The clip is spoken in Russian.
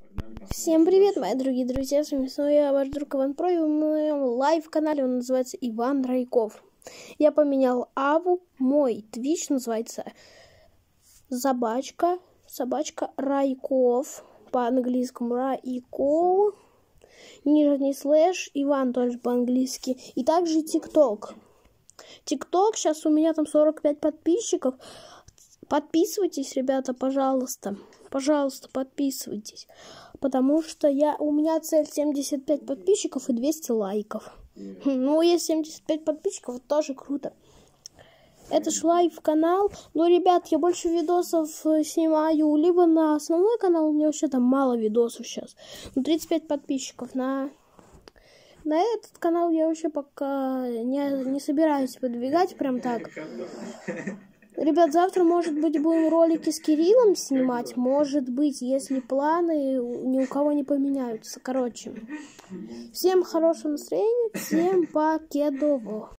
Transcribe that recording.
Всем привет, мои дорогие друзья, с вами снова я, ваш друг Иван Про, и в моем лайв-канале он называется Иван Райков. Я поменял аву, мой твич называется собачка Райков, по-английскому Райков, нижний слэш, Иван тоже по-английски, и также ТикТок. ТикТок, сейчас у меня там 45 подписчиков. Подписывайтесь, ребята, пожалуйста. Пожалуйста, подписывайтесь. Потому что у меня цель 75 подписчиков и 200 лайков. Ну, есть 75 подписчиков, это тоже круто. Это ж лайв-канал. Но, ребят, я больше видосов снимаю либо на основной канал, у меня вообще там мало видосов сейчас. Ну, 35 подписчиков. На этот канал я вообще пока не собираюсь подвигать прям так. Ребят, завтра, может быть, будем ролики с Кириллом снимать. Может быть, если планы ни у кого не поменяются. Короче, всем хорошего настроения, всем покедово.